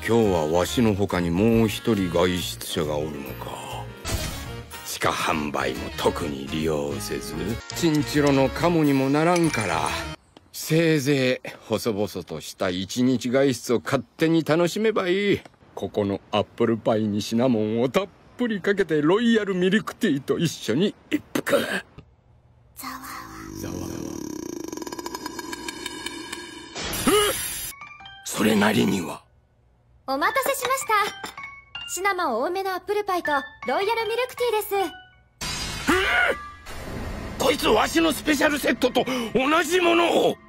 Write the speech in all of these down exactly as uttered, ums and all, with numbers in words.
今日はわしの他にもう一人外出者がおるのか。地下販売も特に利用せず、チンチロのカモにもならんから、せいぜい細々とした一日外出を勝手に楽しめばいい。ここのアップルパイにシナモンをたっぷりかけてロイヤルミルクティーと一緒に一服。ざわわざわわ。それなりには。 お待たせしました。シナモン多めのアップルパイとロイヤルミルクティーです。 こいつわしのスペシャルセットと同じものを。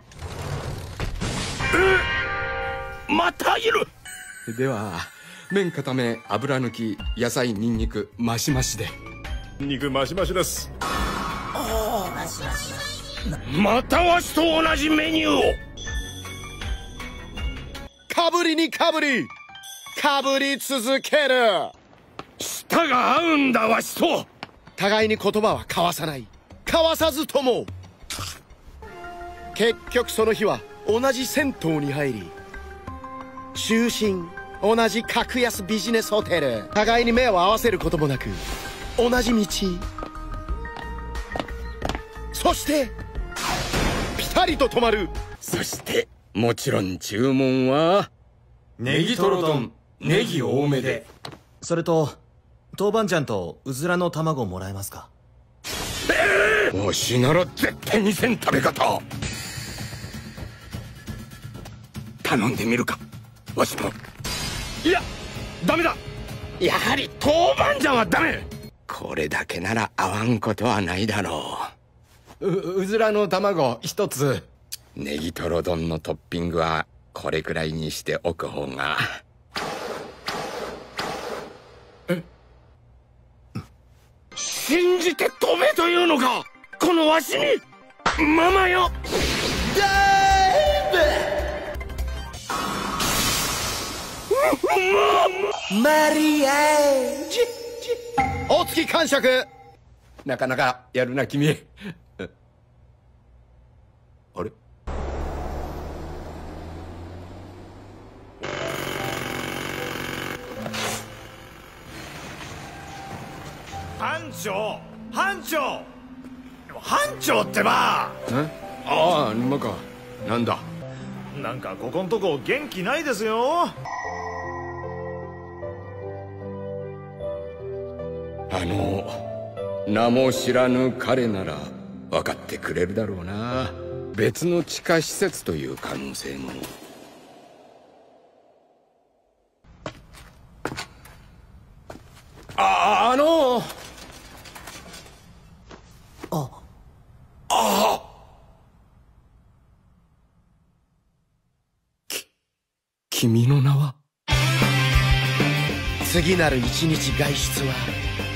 またいる。では麺固め、油抜き、野菜、ニンニクマシマシで。 肉マシマシです。 おーマシマシ。またわしと同じメニューを。 かぶりにかぶりかぶり続ける。 舌が合うんだわしと。 互いに言葉は交わさない、交わさずとも。結局その日は同じ銭湯に入り、就寝同じ格安ビジネスホテル、互いに目を合わせることもなく同じ道、そしてピタリと止まる。 そしてもちろん注文はネギトロ丼、ネギ多めで。 それと豆板醤とうずらの卵もらえますか？ えー、わしなら絶対にせん食べ方。頼んでみるかわしも。いやダメだ、やはり豆板醤はダメ。これだけなら合わんことはないだろう。う、うずらの卵一つ。ネギトロ丼のトッピングはこれくらいにしておく方が。え、信じて飛べというのかこのわしに。ママよ。 マリアージュ。お月感触。 なかなかやるな君。あれ、 班長班長班長ってば。 え、ああ沼か。なんだ。 なんかここんとこ元気ないですよ。 あの名も知らぬ彼なら分かってくれるだろうな。別の地下施設という可能性も。あ、あのああき君の名は。 次なる一日外出は